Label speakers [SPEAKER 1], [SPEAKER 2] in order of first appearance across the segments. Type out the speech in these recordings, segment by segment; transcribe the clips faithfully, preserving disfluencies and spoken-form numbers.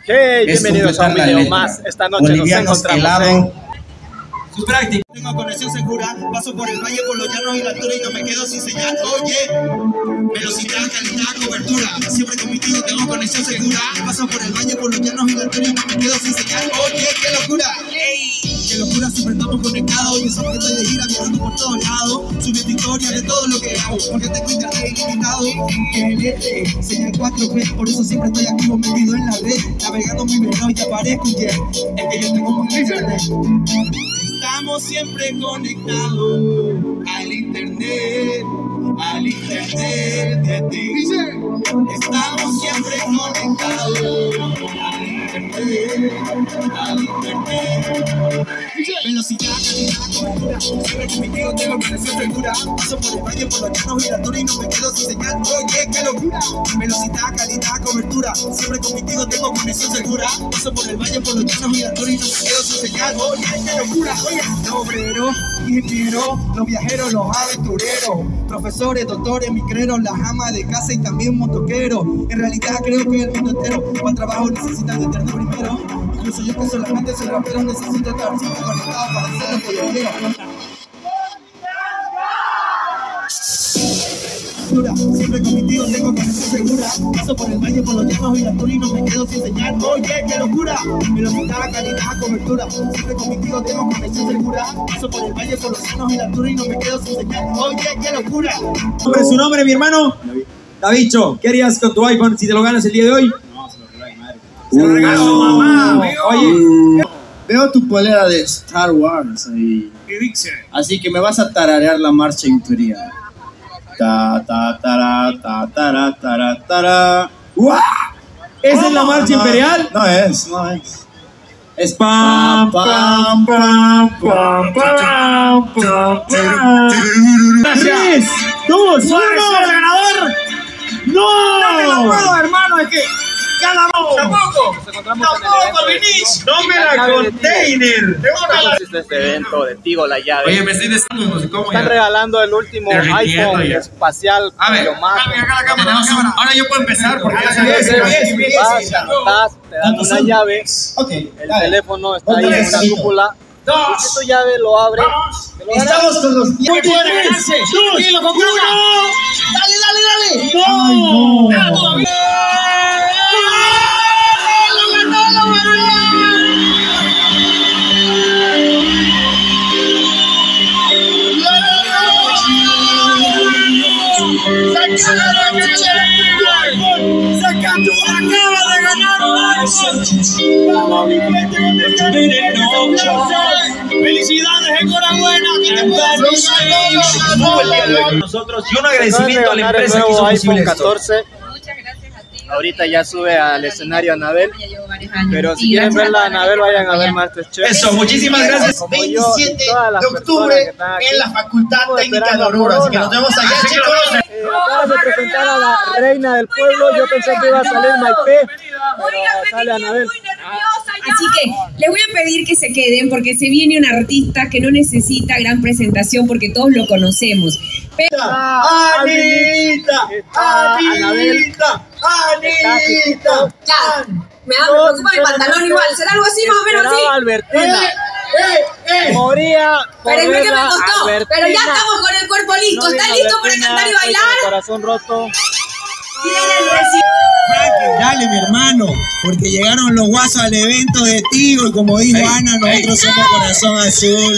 [SPEAKER 1] Hey, bienvenidos a un video más. Esta noche nos encontramos en
[SPEAKER 2] su práctica. Tengo conexión segura, paso por el valle, por los llanos y la altura y no me quedo sin señal. Oye, velocidad, calidad, cobertura. Siempre conmigo tengo conexión segura. Paso por el valle, por los llanos y la altura y no me quedo sin señal. Oye, qué locura. Ey, qué locura, siempre estamos conectados. Y esa gente de gira viajando por todos lados. Subiendo historia de todo lo que hago, porque tengo internet ilimitado. L T, señal cuatro G, por eso siempre estoy activo, metido en la red. Navegando muy veloz y aparezco un jet. Es que yo tengo muy internet. Estamos siempre conectados al internet, al internet de ti. Estamos siempre conectados al internet, al internet. Velocidad, calidad, cobertura. Siempre conmigo tengo conexión segura. Paso por el valle, por los llanos y la altura y no me quedo sin señal. Oye, qué locura. Velocidad, calidad, cobertura. Siempre conmigo tengo conexión segura. Paso por el valle, por los llanos y la altura y no me quedo sin señal. Oye, qué locura. Los obreros, ingenieros, los viajeros, los aventureros, profesores, doctores, micreros, las amas de casa y también motoqueros. En realidad creo que el mundo entero para trabajo necesita de internet primero. Incluso yo que solamente soy rapero necesito estar siempre conectado para hacer lo que yo quiero. Siempre conmigo tengo conexión segura. Paso por el valle, por los llanos y la altura y no me quedo sin señal. Oye, qué locura. Velocidad, calidad, cobertura. Siempre conmigo tengo conexión segura. Paso por el valle, por los llanos y la altura y no me quedo sin señal. Oye, qué locura.
[SPEAKER 3] ¿Cuál es su nombre, mi hermano? David. Davicho, ¿qué harías con tu iPhone si te lo ganas el día de hoy?
[SPEAKER 4] No, se lo regalo a mi madre.
[SPEAKER 3] Se lo regalo a tu mamá, amigo. Oye,
[SPEAKER 4] veo tu polera de Star Wars ahí.
[SPEAKER 2] ¿Qué dice?
[SPEAKER 4] Así que me vas a tararear la marcha imperial. Ta ta tara ta tara tara tara.
[SPEAKER 3] ¡Guau! ¿Esa es la marcha imperial?
[SPEAKER 4] No es, no es. Es
[SPEAKER 3] pam pam pam pam pam pam. Tres, dos, uno.
[SPEAKER 2] ganador!
[SPEAKER 3] ¡No!
[SPEAKER 2] ¡No me lo puedo, hermano! Es que ganamos. ¡Tampoco!
[SPEAKER 1] Nos encontramos
[SPEAKER 2] ¡Tampoco,
[SPEAKER 1] en el
[SPEAKER 2] Vinich!
[SPEAKER 3] ¡No me la container!
[SPEAKER 1] consiste este evento de Tigo La Llave.
[SPEAKER 2] Oye, me estoy desando, no sé cómo
[SPEAKER 1] Están
[SPEAKER 2] ya.
[SPEAKER 1] regalando el último
[SPEAKER 2] Derritiendo
[SPEAKER 1] iPhone
[SPEAKER 2] ya.
[SPEAKER 1] espacial.
[SPEAKER 2] A ver,
[SPEAKER 1] lo más.
[SPEAKER 2] acá la cámara, tenemos un- ahora yo puedo empezar porque ya se
[SPEAKER 3] Bien, bien, bien, bien.
[SPEAKER 1] Vas, te anotas, te dan
[SPEAKER 4] ¿Cuántos
[SPEAKER 1] una
[SPEAKER 4] son?
[SPEAKER 1] llave.
[SPEAKER 4] Ok,
[SPEAKER 1] El
[SPEAKER 4] dale.
[SPEAKER 1] teléfono está ahí en
[SPEAKER 4] Tres.
[SPEAKER 1] una cúpula.
[SPEAKER 2] Dos.
[SPEAKER 1] Y si tu llave lo abre, te lo ganas.
[SPEAKER 4] Estamos con los
[SPEAKER 3] Muy bien, tres, dos, uno.
[SPEAKER 2] ¡Dale, dale, dale!
[SPEAKER 3] ¡No!
[SPEAKER 2] ¡Ah, todavía! ¡Lo ganó, lo ganó! Acaba de ganar un Vamos, mi gente, ¿dónde están? Felicidades, enhorabuena, que te puedas
[SPEAKER 3] Estuvo el día de hoy con nosotros y un agradecimiento a la
[SPEAKER 1] Ganar el
[SPEAKER 3] empresa que
[SPEAKER 1] nuevo
[SPEAKER 3] hizo
[SPEAKER 1] iPhone
[SPEAKER 3] posible esto.
[SPEAKER 1] catorce.
[SPEAKER 5] Muchas gracias a ti.
[SPEAKER 1] Ahorita ya sube al escenario Anabel.
[SPEAKER 5] Ya llevo varios años.
[SPEAKER 1] Pero si
[SPEAKER 5] Y
[SPEAKER 1] quieren
[SPEAKER 5] gracias
[SPEAKER 1] ver la
[SPEAKER 5] a
[SPEAKER 1] Anabel,
[SPEAKER 5] toda la
[SPEAKER 1] vayan a ver
[SPEAKER 5] gente
[SPEAKER 1] Masterchef.
[SPEAKER 4] Eso, muchísimas gracias.
[SPEAKER 1] Como yo y
[SPEAKER 4] veintisiete
[SPEAKER 1] todas las
[SPEAKER 4] de octubre
[SPEAKER 1] personas que están aquí.
[SPEAKER 4] en la Facultad
[SPEAKER 1] Estamos
[SPEAKER 4] Técnica de
[SPEAKER 1] esperando
[SPEAKER 4] Oruro. Así que
[SPEAKER 1] Corona.
[SPEAKER 4] nos vemos allá, chicos.
[SPEAKER 1] Eh, acabas de presentar a la reina del pueblo. Yo pensé que iba a salir Maipé, pero sale Anabel.
[SPEAKER 5] Así que les voy a pedir que se queden porque se viene un artista que no necesita gran presentación porque todos lo conocemos. Pero
[SPEAKER 3] Anita, Anita, Anita.
[SPEAKER 5] ya, me, da, me preocupa mi pantalón igual. ¿Será algo así más o menos así?
[SPEAKER 1] Albertina.
[SPEAKER 3] Eh,
[SPEAKER 1] Moría por
[SPEAKER 5] Pero es que me
[SPEAKER 1] verla,
[SPEAKER 5] costó.
[SPEAKER 1] Albertina.
[SPEAKER 5] Pero ya estamos con el cuerpo listo.
[SPEAKER 1] No
[SPEAKER 5] ¿Están
[SPEAKER 1] vino
[SPEAKER 5] listos para
[SPEAKER 1] Albertina,
[SPEAKER 5] cantar y
[SPEAKER 1] estoy con
[SPEAKER 5] bailar?
[SPEAKER 1] el corazón roto.
[SPEAKER 5] Tienen recibo.
[SPEAKER 2] Frankie, dale, mi hermano, porque llegaron los guasos al evento de Tigo y como dijo Ana, nosotros somos Corazón Azul.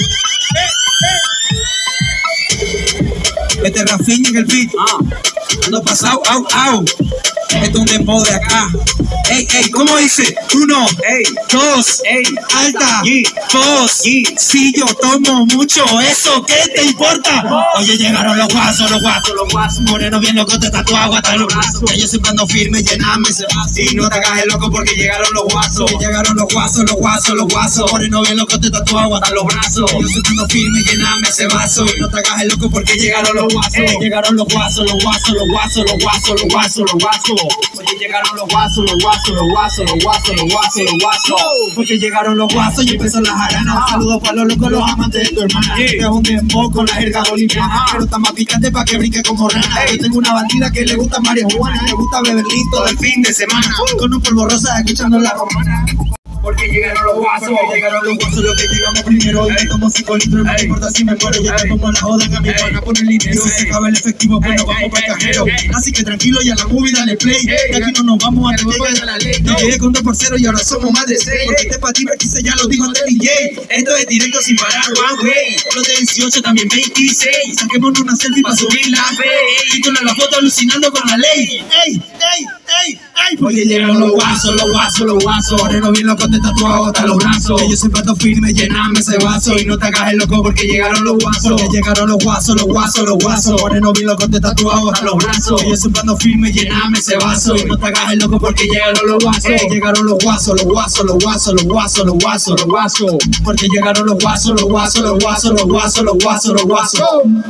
[SPEAKER 2] Este es Rafinha en el beat. Ando pasado, au, au. Esto es un dembow de acá. Ey, ey, ¿cómo dice? Uno, ey, dos, ey, alta, dos, si yo tomo mucho, ¿eso qué te importa? Oye, llegaron los guasos, los guasos, los guasos. Moreno bien loco, te tatuago hasta los brazos. Que yo siempre ando firme, llename ese vaso. Y no te hagas el loco porque llegaron los guasos. Que llegaron los guasos, los guasos, los guasos. Moreno bien loco, te tatuago hasta los brazos. Que yo siempre ando firme, llename ese vaso. Y no te hagas el loco porque llegaron los guasos. Llegaron los guasos, los guasos, los los guasos, los guasos, los guasos, los guasos. Porque llegaron los guasos, los guasos, los guasos, los guasos, los guasos, los guasos. Porque llegaron los guasos y empezó la jarana. Saludos para los locos, los amantes de tu hermana. Es un dembow con la jerga boliviana, pero está más picante pa' que brinque como rana. Yo tengo una bandida que le gusta marihuana, le gusta beber listo del fin de semana. Con un polvo rosa escuchando la romana. Porque llegaron los guasos, porque llegaron los guasos, lo que llegamos primero. Y me tomo cinco litros, no me importa si me muero. Ya te pongo la joda, que a mi pana pone el dinero. Si se acaba el efectivo, pues nos vamos para el cajero. Así que tranquilo y a la movie dale play. Que aquí no nos vamos a tener de la ley. Yo llegué con dos por cero y ahora somos más de seis. Porque este pa' ti, quise ya lo dijo antes D J. Esto es directo sin parar, one way. Los de dieciocho también veintiséis. Saquémonos una selfie pa' subir la fe. Y con la foto alucinando con la ley. Ey, ey, ey, ey. Porque llegaron los guasos, los guasos, los guasos. Moreno bien loco, te tatuado hasta los brazos. Ellos siempre ando firme, llename ese vaso. Y no te hagas el loco porque llegaron los guasos. Porque llegaron los guasos, los guasos, los guasos. Moreno bien loco, te tatuado hasta los brazos. Ellos siempre ando firme, llename ese vaso. Y no te hagas el loco porque llegaron los guasos. Llegaron los guasos, los guasos, los guasos, los guasos, los guasos, los guasos. Porque llegaron los guasos, los guasos, los guasos, los guasos, los guasos, los guasos.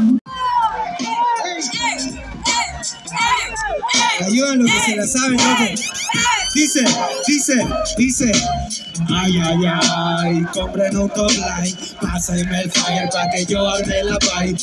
[SPEAKER 1] Ayudan los que se la saben, loco. Dice, dice, dice. Ay, ay, ay, compren un top line. Pásenme el fire pa' que yo arde la pay.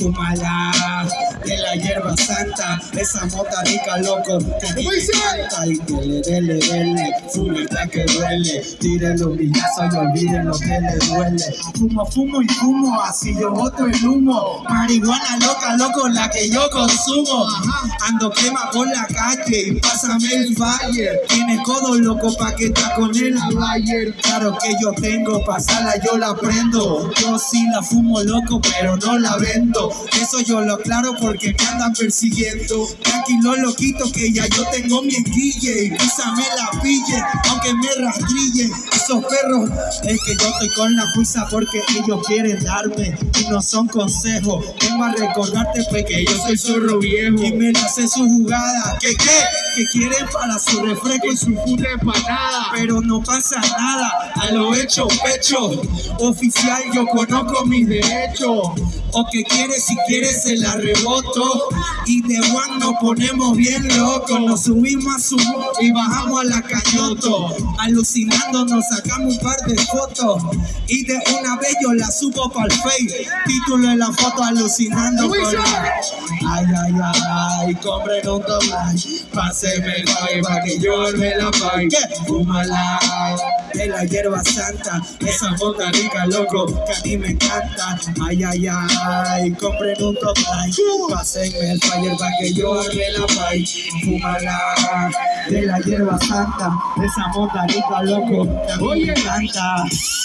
[SPEAKER 1] Fumala de la hierba santa. Esa mota rica, loco, que a mí me encanta. Y dele, dele, dele, fume hasta que duele. Tiren los villazos y olviden lo que les duele. Fumo, fumo y fumo, así yo boto el humo. Marihuana loca, loco, la que yo consumo. Ando quema por la calle y pásame el fire. Tiene codo, loco, pa' que está con el Bayer. Claro que yo tengo, pasarla yo la prendo. Yo sí la fumo, loco, pero no la vendo. Eso yo lo aclaro porque me andan persiguiendo. Tranquilo, loquito, que ya yo tengo mi enquille. Y quizá me la pille, aunque me rastrillen. Esos perros, es que yo estoy con la pizza porque ellos quieren darme. Y no son consejos. Vengo a recordarte pues que yo soy zorro viejo. Y me la sé su jugada. ¿Qué qué? Que quieren para su refresco y su puta empanada. Pero no pasa nada, a lo hecho pecho. Oficial, yo conozco mis derechos. O que quieres, si quieres se la reboto. Y de one nos ponemos bien locos. Nos subimos a su y bajamos a la Cañoto. Alucinando nos sacamos un par de fotos. Y de una vez yo la subo para el Face. Título de la foto, alucinando con la... Ay, ay, ay, compren un top line. Pásenme el fire pa' que yo me la pay. Fúmala de la hierba santa. Esa mota rica, loco, que a mí me encanta. Ay, ay, ay, compren un top line. Pásenme el fire pa' que yo me la pay. Fúmala de la hierba santa. Esa mota rica, loco, que a mí me encanta.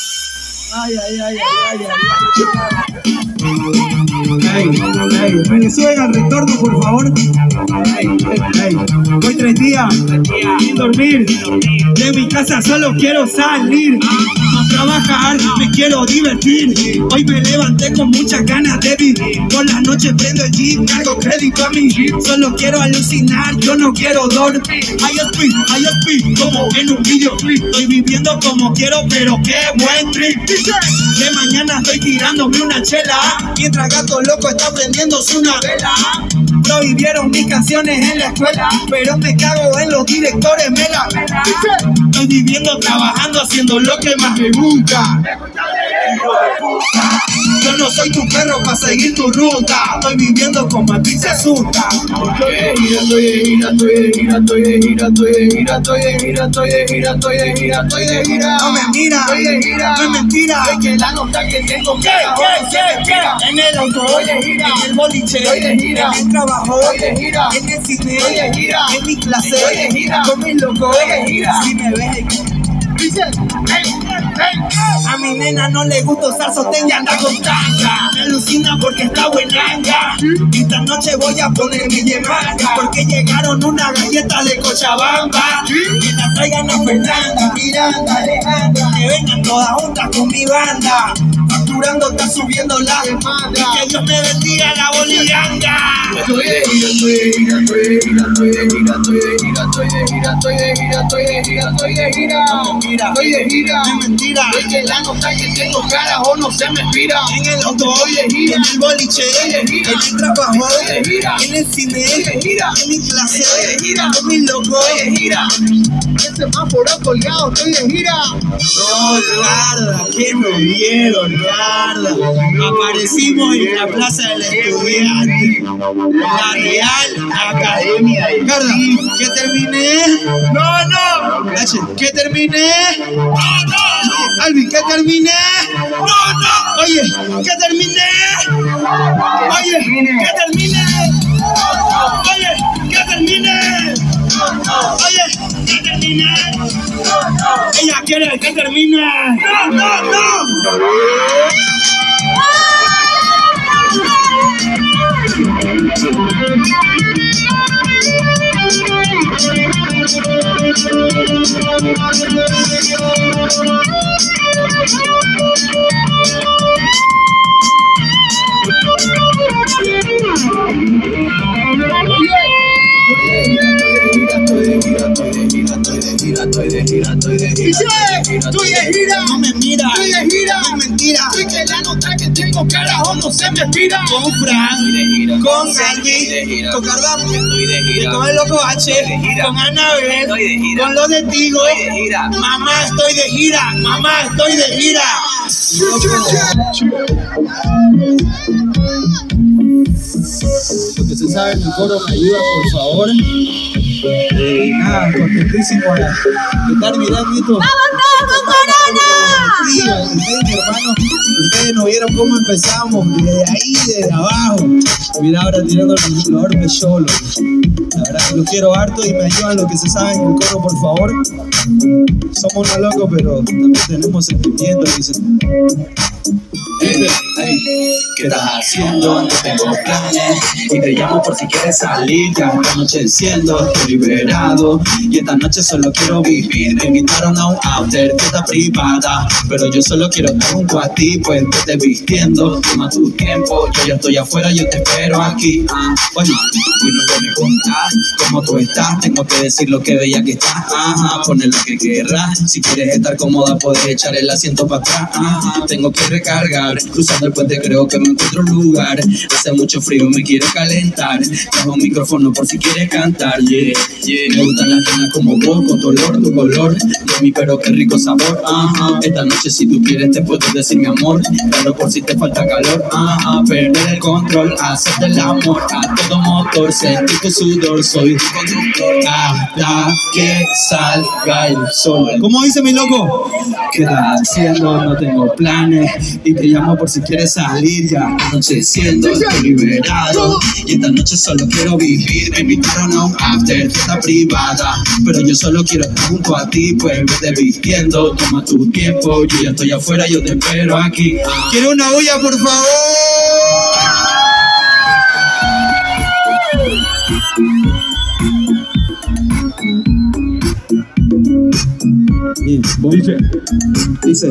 [SPEAKER 1] Ay, ay, ay, ay, ay, ay. Hey, hey, Venezuela, retorno, por favor. Hey, hey, hey. Voy tres días sin dormir. De mi casa solo quiero salir. No trabajar, me quiero divertir. Hoy me levanté con muchas ganas de vivir. Por la noche prendo el jeep, cargo crédito a mi jeep. Solo quiero alucinar, yo no quiero dormir. I just be, I just be, como en un videoclip. Estoy viviendo como quiero, pero qué buen trip. De mañana estoy tirándome una chela, mientras gato loco está prendiéndose una vela. Prohibieron mis canciones en la escuela, pero me cago en los directores, me la pela. Estoy viviendo, trabajando, haciendo lo que más me gusta. Yo no soy tu perro para seguir tu ruta. Estoy viviendo como a ti se asusta. Estoy de gira, estoy de gira, estoy de gira, estoy de gira, estoy de gira, estoy de gira, estoy de gira, estoy de gira, estoy de gira. No me mira, estoy de gira, no es mentira. Es que la nota que tengo que en el auto, estoy de gira, en el boliche, estoy de gira, en el trabajo, estoy de gira, en el cine, estoy de gira, en mi clase, estoy de gira, con mis locos, estoy de gira. Si me ves, a mi nena no le gusta usar sostén y anda con tanga. Me alucina porque está buenanga. Esta noche voy a poner mi yemanga, porque llegaron una galleta de Cochabamba. Que la traigan a Fernanda, Miranda, Alejandra. Que vengan todas juntas con mi banda.
[SPEAKER 2] facturando, está subiendo la demanda. Que Dios me bendiga la bolivanga.
[SPEAKER 6] Estoy de gira, estoy de gira, estoy de gira, estoy de gira, estoy de gira, estoy de gira, estoy de gira, estoy de gira, estoy de gira, estoy de gira,
[SPEAKER 2] no es mentira.
[SPEAKER 6] Es que la nota que tengo carajo no se me expira.
[SPEAKER 2] En el auto,
[SPEAKER 6] estoy de gira,
[SPEAKER 2] en el boliche,
[SPEAKER 6] estoy de gira,
[SPEAKER 2] en el trabajo,
[SPEAKER 6] estoy de gira,
[SPEAKER 2] en el cine,
[SPEAKER 6] estoy de gira,
[SPEAKER 2] en mi clase,
[SPEAKER 6] estoy de gira,
[SPEAKER 2] con mi loco,
[SPEAKER 6] estoy de gira. Ese semáforo colgado, estoy de gira.
[SPEAKER 2] No, guarda, que nos vieron, guarda. Aparecimos en la Plaza del Estudiante, la Real Academia de Guarda, que terminé. No, no. H, que terminé. No, no. Alvin, que terminé. No, no. Oye, que terminé. Oye, que terminé. Oye, que terminé. Oye, que terminé. Ella quiere que termine. No, no, no.
[SPEAKER 6] Estoy de gira,
[SPEAKER 2] No me mira,
[SPEAKER 6] estoy de gira,
[SPEAKER 2] no es mentira.
[SPEAKER 6] estoy que la nota que tengo carajo no se me expira.
[SPEAKER 2] Con Fran, con Alvin, con Cardamo, con el loco H, con Anabel, con los de Tigo. Mamá, estoy de gira, mamá, estoy de gira.
[SPEAKER 1] Lo que se sabe en el coro me ayuda, por favor. Eh, nada, contentísimo de estar mirando esto.
[SPEAKER 5] ¡Vamos todos con Corona!
[SPEAKER 1] Ustedes, mi hermano, ustedes no vieron cómo empezamos, desde ahí, desde abajo. Mira, ahora tirando el flor de solo. La verdad que los quiero harto y me ayudan lo que se sabe en el coro, por favor. Somos unos locos, pero también tenemos sentimientos, dicen.
[SPEAKER 4] Hey, hey, ¿qué estás haciendo? No tengo planes y te llamo por si quieres salir. Ya esta noche enciendo, estoy liberado y esta noche solo quiero vivir. Me invitaron a un after, fiesta privada, pero yo solo quiero estar junto a ti. Pues vete vistiendo, toma tu tiempo. Yo ya estoy afuera, yo te espero aquí. Ah, oye, hoy no me contás cómo tú estás. Tengo que decir lo que bella que estás. Ajá, poner lo que querrás. Si quieres estar cómoda, puedes echar el asiento para atrás. Ajá, tengo que recargar. Cruzando el puente creo que me encuentro un lugar. Hace mucho frío, me quiero calentar. Trajo un micrófono por si quieres cantar. Yeah, yeah. Me gustan las penas como vos, con tu olor, tu color. De mí, pero qué rico sabor. Ajá. Esta noche si tú quieres te puedo decir mi amor. Pero por si te falta calor. Ajá. Perder el control, hacerte el amor. A todo motor, sentir tu sudor. Soy tu conductor hasta que salga el sol.
[SPEAKER 1] ¿Cómo dice mi loco?
[SPEAKER 4] ¿Qué estás haciendo? No tengo planes y te llamo por si quieres salir. Ya anocheciendo, estoy liberado y esta noche solo quiero vivir. Me invitaron a un after, fiesta privada, pero yo solo quiero estar junto a ti. Pues vete vistiendo, toma tu tiempo. Yo ya estoy afuera, yo te espero aquí.
[SPEAKER 2] Quiero una olla, por favor.
[SPEAKER 1] Dice, dice,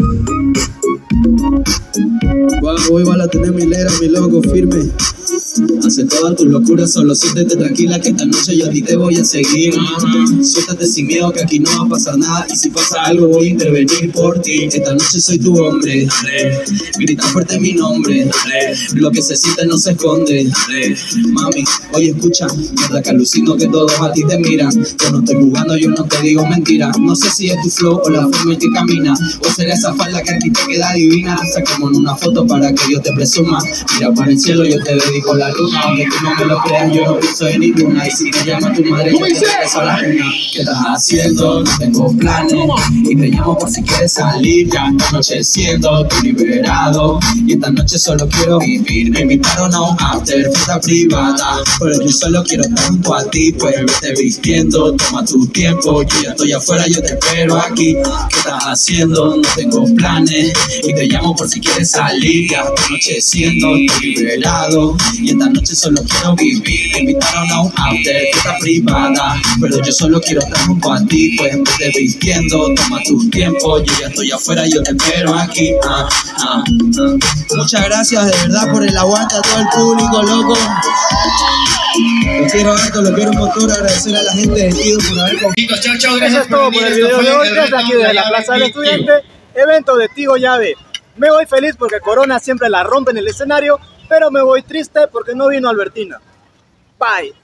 [SPEAKER 1] hoy van a tener mi lera, mi loco firme.
[SPEAKER 4] Hace todas tus locuras, solo siéntete tranquila que esta noche yo a ti te voy a seguir. Uh-huh. Suéltate sin miedo que aquí no va a pasar nada y si pasa algo voy a intervenir por ti. Esta noche soy tu hombre, dale. Grita fuerte mi nombre, dale. Lo que se siente no se esconde, dale. Mami, oye escucha, mierda que alucino que todos a ti te miran. Yo no estoy jugando, yo no te digo mentira. No sé si es tu flow o la forma en que camina, o será esa falda que a ti te queda divina. Saquemos una foto para que yo te presuma. Mira para el cielo, yo te dedico la luna. Aunque tú no me lo creas, yo no pienso en ninguna. Y si te llama tu madre, yo te regreso a la luna. ¿Qué estás haciendo? No tengo planes y te llamo por si quieres salir. Ya esta noche siendo tu liberado y esta noche solo quiero vivir. Me invitaron a un after, fiesta privada, pero yo solo quiero estar junto a ti. Pues vete vistiendo, toma tu tiempo. Yo ya estoy afuera, yo te espero aquí. ¿Qué estás haciendo? No tengo planes y te llamo por si quieres salir. Ya esta noche siendo tu liberado y y esta noche solo quiero vivir. Me invitaron a un after, fiesta privada, pero yo solo quiero estar junto a ti. Pues en vez de vistiendo, toma tu tiempo. Yo ya estoy afuera, yo te espero aquí. Ah, ah, ah.
[SPEAKER 2] Muchas gracias de verdad por el aguante a todo el público, loco. Lo quiero harto, lo quiero un montón. Agradecer a la gente de Tigo por haber confiado.
[SPEAKER 7] Chicos, chao, chao,
[SPEAKER 8] Eso
[SPEAKER 7] gracias
[SPEAKER 8] es todo por el video de hoy, desde aquí desde la Plaza del Estudiante, evento de Tigo Llave. Me voy feliz porque Corona siempre la rompe en el escenario, pero me voy triste porque no vino Albertina. Bye.